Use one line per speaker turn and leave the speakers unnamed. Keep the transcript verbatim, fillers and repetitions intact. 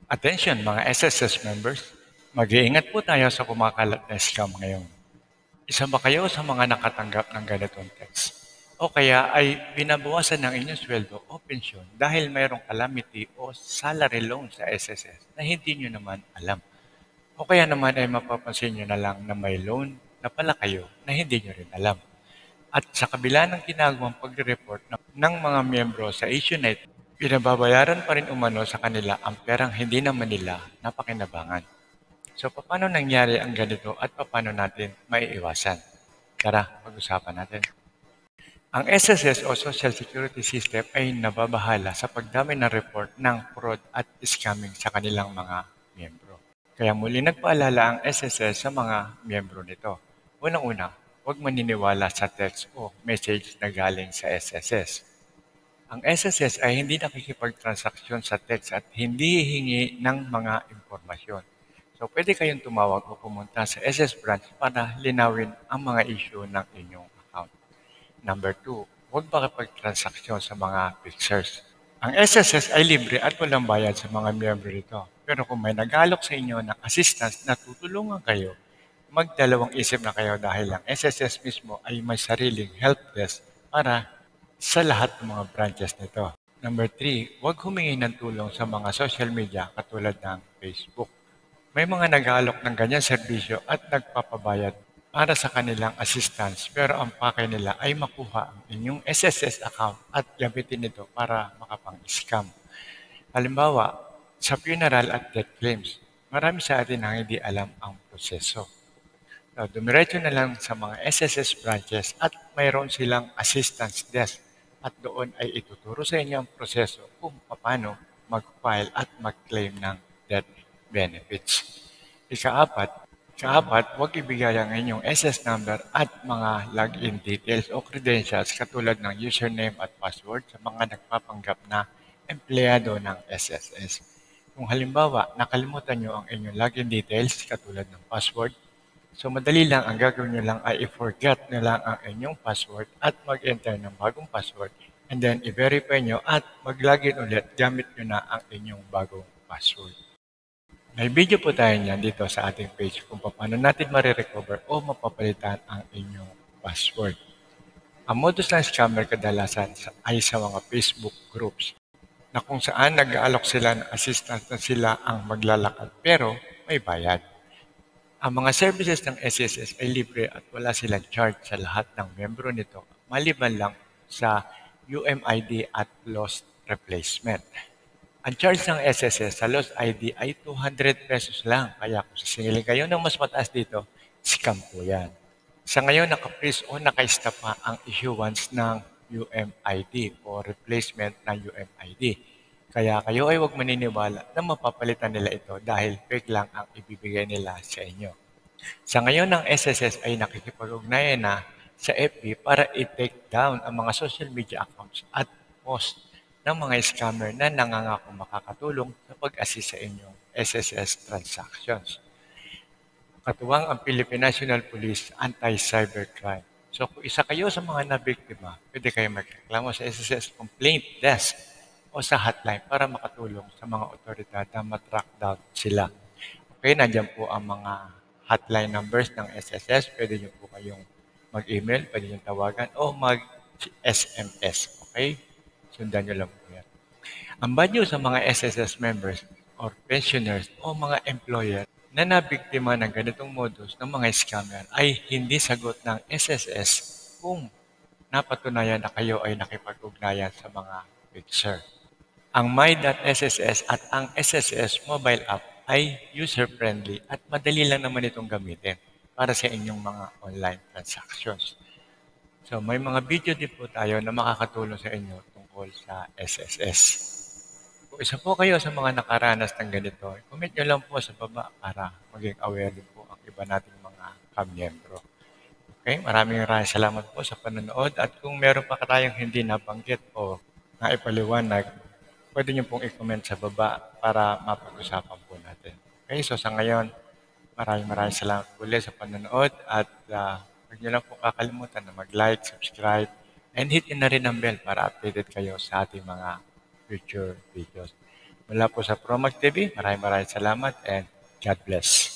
Attention mga S S S members, mag-iingat po tayo sa kumakalat na scam ngayon. Isa ba kayo sa mga nakatanggap ng ganitong text? O kaya ay binabawasan ng inyong sweldo o pensyon dahil mayroong calamity o salary loan sa S S S na hindi nyo naman alam. O kaya naman ay mapapansin nyo na lang na may loan na pala kayo na hindi nyo rin alam. At sa kabila ng ginagawang pagre-report ng, ng mga miyembro sa issue na ito, pinababayaran pa rin umano sa kanila ang perang hindi naman nila napakinabangan. So paano nangyari ang ganito at paano natin maiiwasan? Tara, pag-usapan natin. Ang S S S o Social Security System ay nababahala sa pagdami ng report ng fraud at scamming sa kanilang mga miyembro. Kaya muli nagpaalala ang S S S sa mga miyembro nito. Unang-una, huwag maniniwala sa text o message na galing sa S S S. Ang S S S ay hindi nakikipagtransaksyon sa text at hindi hihingi ng mga impormasyon. So pwede kayong tumawag o pumunta sa S S branch para linawin ang mga issue ng inyong account. Number two, huwag makipagtransaksyon sa mga pictures. Ang S S S ay libre at walang bayad sa mga miyembro nito. Pero kung may nag-alok sa inyo ng assistance na tutulungan kayo, magdalawang isip na kayo dahil ang S S S mismo ay may sariling help desk para sa lahat ng mga branches nito. Number three, huwag humingi ng tulong sa mga social media katulad ng Facebook. May mga nag-aalok ng ganyan serbisyo at nagpapabayad para sa kanilang assistance pero ang pakay nila ay makuha ang inyong S S S account at gamitin ito para makapang-scam. Halimbawa, sa funeral at death claims, marami sa atin ang hindi alam ang proseso. So, dumiretso na lang sa mga S S S branches at mayroon silang assistance desk at doon ay ituturo sa inyo ang proseso kung paano mag-file at mag-claim ng death benefits. Ikaapat, ikaapat, huwag ibigay ang inyong S S number at mga login details o credentials katulad ng username at password sa mga nagpapanggap na empleyado ng S S S. Kung halimbawa, nakalimutan nyo ang inyong login details katulad ng password, so madali lang, ang gagawin nyo lang ay i-forget nyo lang ang inyong password at mag-enter ng bagong password and then i-verify nyo at mag-login ulit gamit nyo na ang inyong bagong password. May video po tayo niyan dito sa ating page kung paano natin marirecover o mapapalitan ang inyong password. Ang modus ng scammer kadalasan ay sa mga Facebook groups na kung saan nag-aalok sila ng assistance na sila ang maglalakad pero may bayad. Ang mga services ng S S S ay libre at wala silang charge sa lahat ng membro nito maliban lang sa U M I D at lost replacement. Ang charge ng S S S sa lost I D ay two hundred pesos lang. Kaya kung sisingilin kayo ng mas mataas dito, scam po yan. Sa ngayon, naka-freeze o naka-stop pa ang issuance ng U M I D o replacement ng U M I D. Kaya kayo ay huwag maniniwala na mapapalitan nila ito dahil fake lang ang ibibigay nila sa inyo. Sa ngayon, ang S S S ay nakikipag-ugnayan na sa F B para i-take down ang mga social media accounts at post ng mga scammer na nangangakong makakatulong sa pag-assist sa inyong S S S transactions. Katuwang ang Philippine National Police Anti-Cybercrime. So kung isa kayo sa mga nabiktima, pwede kayo magreklamo sa S S S Complaint Desk o sa hotline para makatulong sa mga otoridad na matrack down sila. Okay, nandiyan po ang mga hotline numbers ng S S S. Pwede nyo po kayong mag-email, pwede nyo tawagan o mag-S M S. Okay? Sundan nyo lang po yan. Ang bad news sa mga S S S members or pensioners o mga employer na nabiktima ng ganitong modus ng mga scammer ay hindi sagot ng S S S kung napatunayan na kayo ay nakipag-ugnayan sa mga picture. Ang my.sss at ang S S S mobile app ay user-friendly at madali lang naman itong gamitin para sa inyong mga online transactions. So may mga video din po tayo na makakatulong sa inyo tungkol sa S S S. Kung isa po kayo sa mga nakaranas ng ganito, comment nyo lang po sa baba para maging aware din po ang iba nating mga kamiyembro. Okay, maraming maraming salamat po sa panonood at kung meron pa tayong hindi nabanggit o naipaliwanag, pwede nyo pong i-comment sa baba para mapag-usapan po natin. Okay, so sa ngayon, maraming maraming salamat po ulit sa panonood at uh, huwag nyo lang po kakalimutan na mag-like, subscribe, and hit in na rin ang bell para updated kayo sa ating mga future videos. Mula po sa Promax T V, maraming maraming salamat and God bless.